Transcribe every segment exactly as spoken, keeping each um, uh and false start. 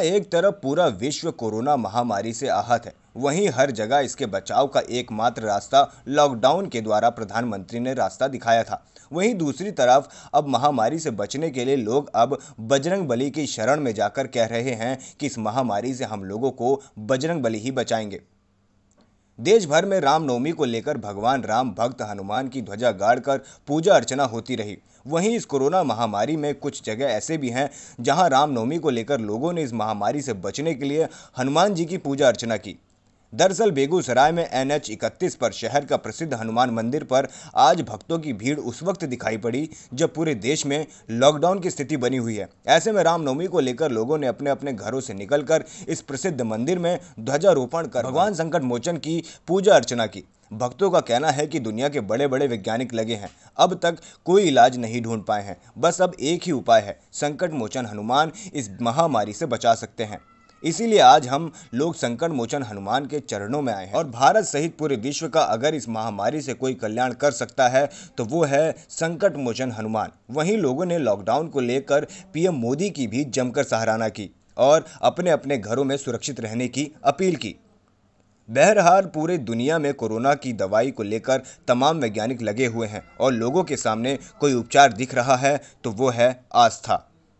एक तरफ पूरा विश्व कोरोना महामारी से आहत है, वहीं हर जगह इसके बचाव का एकमात्र रास्ता लॉकडाउन के द्वारा प्रधानमंत्री ने रास्ता दिखाया था। वहीं दूसरी तरफ अब महामारी से बचने के लिए लोग अब बजरंग बली की शरण में जाकर कह रहे हैं कि इस महामारी से हम लोगों को बजरंग बली ही बचाएंगे। देश भर में रामनवमी को लेकर भगवान राम भक्त हनुमान की ध्वजा गाड़कर पूजा अर्चना होती रही। वहीं इस कोरोना महामारी में कुछ जगह ऐसे भी हैं जहां रामनवमी को लेकर लोगों ने इस महामारी से बचने के लिए हनुमान जी की पूजा अर्चना की। दरअसल बेगूसराय में एन एच इकतीस पर शहर का प्रसिद्ध हनुमान मंदिर पर आज भक्तों की भीड़ उस वक्त दिखाई पड़ी जब पूरे देश में लॉकडाउन की स्थिति बनी हुई है। ऐसे में रामनवमी को लेकर लोगों ने अपने अपने घरों से निकलकर इस प्रसिद्ध मंदिर में ध्वजारोपण कर भगवान संकट मोचन की पूजा अर्चना की। भक्तों का कहना है कि दुनिया के बड़े बड़े वैज्ञानिक लगे हैं, अब तक कोई इलाज नहीं ढूंढ पाए हैं। बस अब एक ही उपाय है, संकट मोचन हनुमान इस महामारी से बचा सकते हैं। इसीलिए आज हम लोग संकट मोचन हनुमान के चरणों में आए हैं और भारत सहित पूरे विश्व का अगर इस महामारी से कोई कल्याण कर सकता है तो वो है संकट मोचन हनुमान। वहीं लोगों ने लॉकडाउन को लेकर पी एम मोदी की भी जमकर सराहना की और अपने अपने घरों में सुरक्षित रहने की अपील की। बहरहाल पूरे दुनिया में कोरोना की दवाई को लेकर तमाम वैज्ञानिक लगे हुए हैं और लोगों के सामने कोई उपचार दिख रहा है तो वो है आस्था।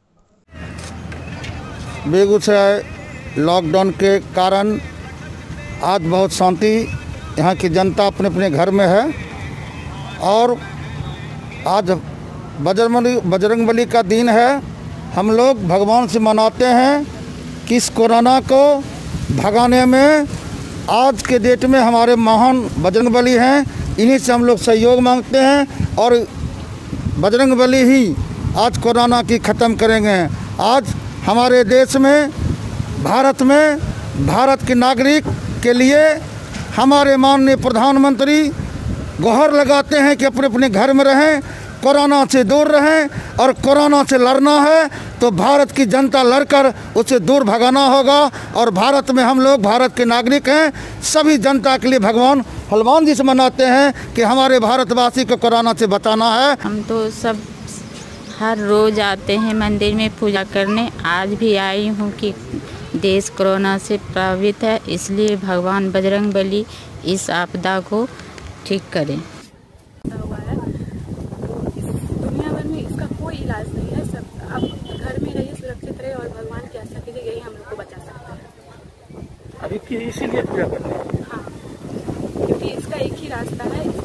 बेगूसराय लॉकडाउन के कारण आज बहुत शांति, यहाँ की जनता अपने अपने घर में है और आज बजरंगबली बजरंगबली का दिन है। हम लोग भगवान से मनाते हैं कि इस कोरोना को भगाने में आज के डेट में हमारे महान बजरंगबली हैं, इन्हीं से हम लोग सहयोग मांगते हैं और बजरंगबली ही आज कोरोना की ख़त्म करेंगे। आज हमारे देश में, भारत में, भारत के नागरिक के लिए हमारे माननीय प्रधानमंत्री गुहार लगाते हैं कि अपने अपने घर में रहें, कोरोना से दूर रहें और कोरोना से लड़ना है तो भारत की जनता लड़कर उसे दूर भगाना होगा। और भारत में हम लोग भारत के नागरिक हैं, सभी जनता के लिए भगवान हनुमान जी से मनाते हैं कि हमारे भारतवासी को कोरोना से बचाना है। हम तो सब हर रोज़ आते हैं मंदिर में पूजा करने। आज भी आई हूँ कि देश कोरोना से प्रभावित है, इसलिए भगवान बजरंगबली इस आपदा को ठीक करें। हुआ है तो इस दुनिया भर में इसका कोई इलाज नहीं है। सब आप घर में रहिए, सुरक्षित रहिए और भगवान की आस्था कीजिए, यही हम लोग को बचा सकता है। अभी फिर इसीलिए पूजा करते हैं। हाँ, क्योंकि इसका एक ही रास्ता है।